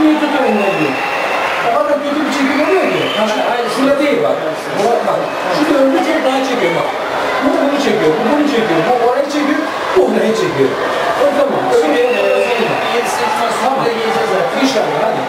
çekmeyi tutuyorum ne diyor. O kadar kötü bir çekim oluyor ki. Şurada değil bak. Bak. Şurada önde çok daha çekiyor bak. Bu bunu çekiyor, bu bunu çekiyor, bu orayı çekiyor, bu orayı çekiyor. O tamam. Öyle bir tamam. İnşallah hadi.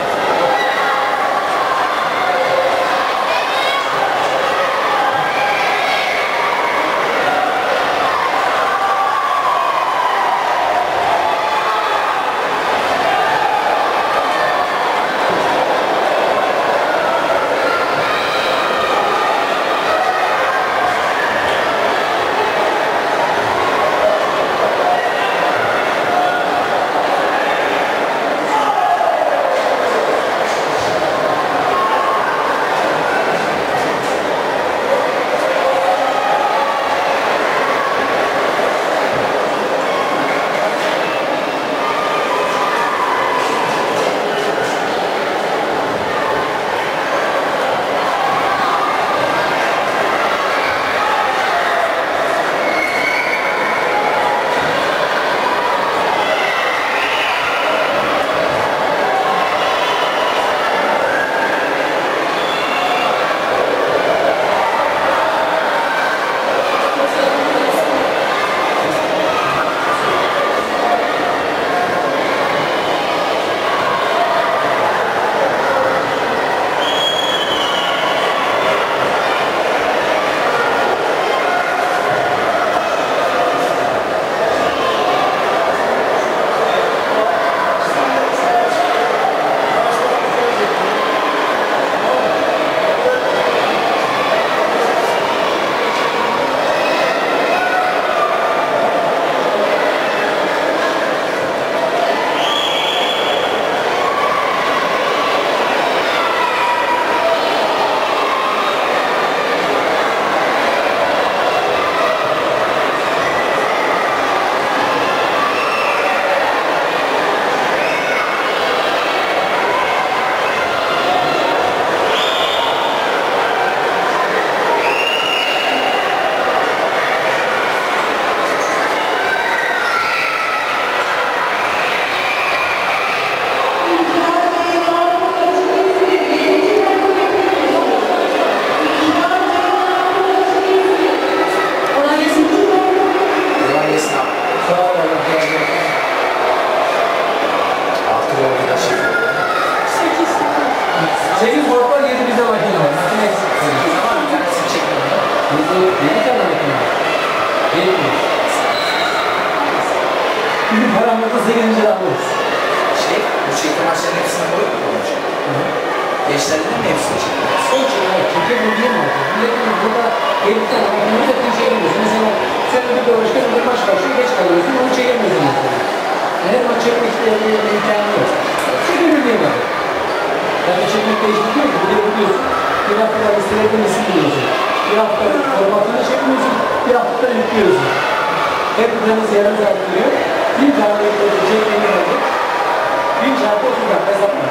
Bizim paramızda 8. alırız. Bu çekim maçların hepsini koyup mu olacak? Gençlerden mi hepsini çekiyor? Son çekim, çekim bu değil mi? Milletin burada 7 tane bakımını da bir çekemiyorsun. Mesela sen bir de başka bir maç başlıyor, geç kalıyorsun, onu çekemiyorsun mesela. Yani her maç çekmek imkanı yok. Çekimir değil mi? Yani çekmek değiştiriyor ki, bir de biliyorsun. Bir hafta istediğin isim biliyorsun. Bir hafta formatını çekmiyorsun, bir hafta yüklüyorsun. Hep tanesi yarım saat duruyor. Bir tane çekmeyi aldık. 1 çarpı 30 dakika hesapla.